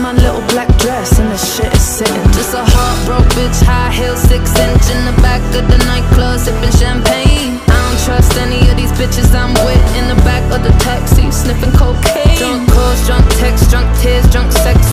my little black dress and the shit is sitting. Just a heartbroken bitch, high heels, 6 inch in the